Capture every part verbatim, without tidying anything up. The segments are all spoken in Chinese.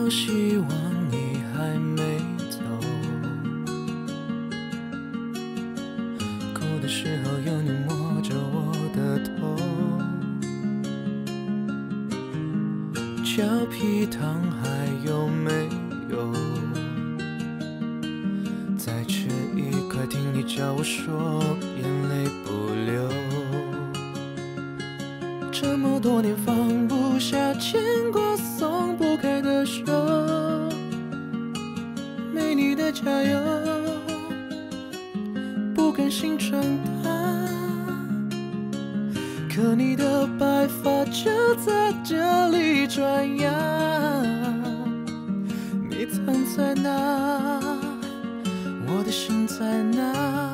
多希望你还没走，哭的时候有你摸着我的头，俏皮糖还有没有？再吃一块，听你叫我说，眼泪不流。这么多年放不下牵过松不开的手，没你的加油，不甘心长大。可你的白发就在这里转呀，你藏在哪？我的心在哪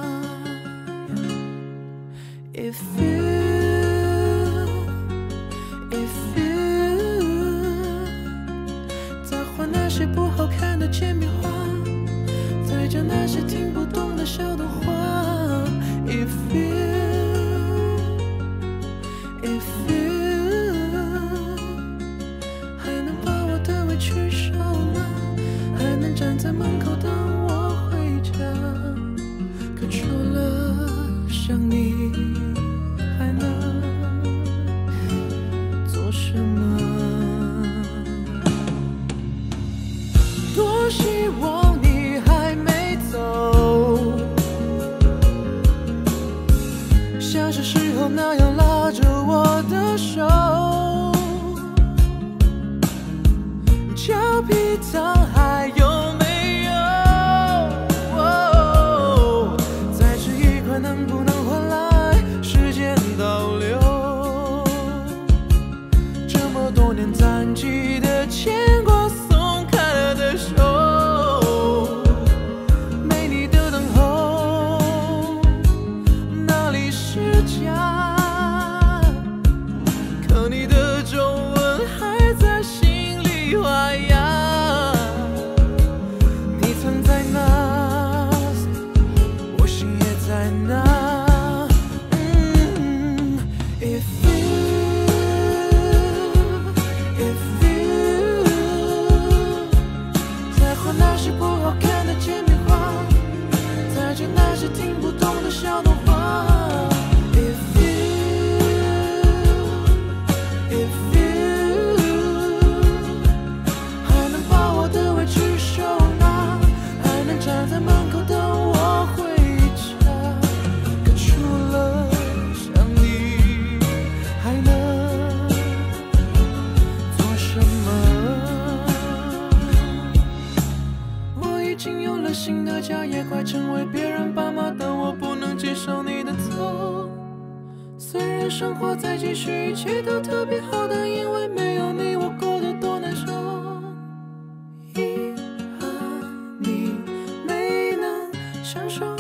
？If you, if you， 再画那些不好看的铅笔画，再讲那些听不懂的小动画。If you, if you， 还能把我的委屈收纳，还能站在门口等我。可除了想你，还能做什么？多希望你还没走，像是时候那样拉着我的手，俏皮糖还有。能不能换来时间倒流？这么多年攒记的牵过松开了的手，没你的等候，哪里是家？可你的皱纹还在心里画呀，你藏在哪？在哪、嗯、？If you, if you， 再画那些不好看的铅笔画，再讲那些听不懂的小动画。If you, if you， 还能把我的委屈收纳，还能站在门口等我回。新的家也快成为别人爸妈的我，不能接受你的走。虽然生活在继续，一切都特别好，但因为没有你，我过得多难受。遗憾你没能享受。